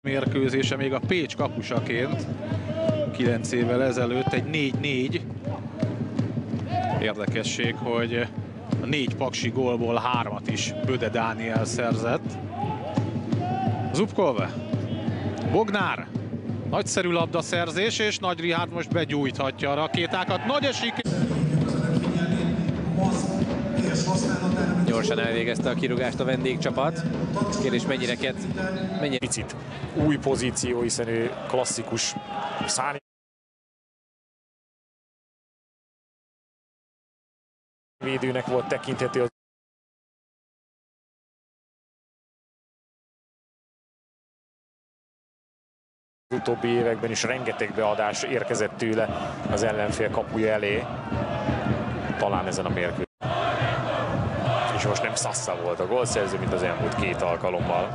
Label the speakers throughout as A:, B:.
A: Mérkőzése még a Pécs kapusaként 9 évvel ezelőtt egy 4-4. Érdekesség, hogy a 4 paksi gólból 3-at is Böde Dániel szerzett. Zubkov, Bognár, nagyszerű labdaszerzés, és Nagy Richárd most begyújthatja a rakétákat. Nagy esik!
B: Gyorsan elvégezte a kirúgást a vendégcsapat. Kérdés mennyire
C: picit új pozíció, hiszen ő klasszikus szárny védőnek volt tekinthető az utóbbi években is. Rengeteg beadás érkezett tőle az ellenfél kapuja elé, talán ezen a mérkőzésen. És most nem Sassa volt a gólszerző, mint az elmúlt 2 alkalommal.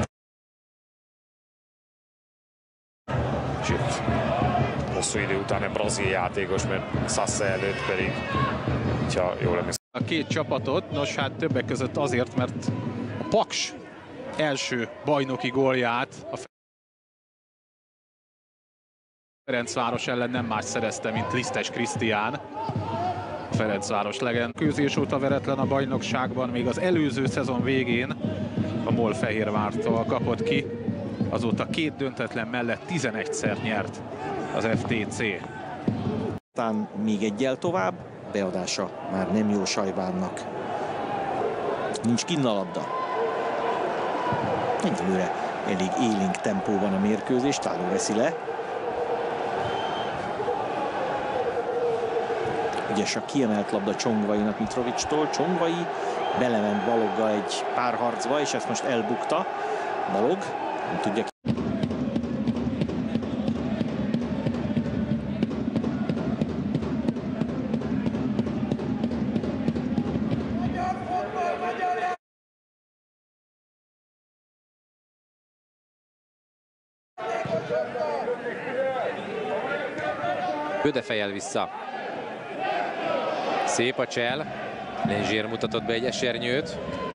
C: Sőt, hosszú idő után egy brazil játékos, mert Sassa előtt pedig, ha jól emlékszem.
A: A 2 csapatot, nos hát többek között azért, mert a Paks első bajnoki gólját a Ferencváros ellen nem más szerezte, mint Lisztes Krisztián. A Ferencváros legendkőzés óta veretlen a bajnokságban, még az előző szezon végén a MOL Fehérvártól kapott ki. Azóta 2 döntetlen mellett 11-szer nyert az FTC.
D: Aztán még egyel tovább, beadása már nem jó Sajbánnak. Nincs kinn a labda. Egyelőre elég élénk tempóban a mérkőzés, Táló veszi le. Ügyes a kiemelt labda Csongvainak Mitrovicstól. Csongvai belement Baloggal egy párharcba, és ezt most elbukta. Balog nem tudja.
B: Böde fejel vissza. Szép a csel. Lenzsér mutatott be egy esernyőt.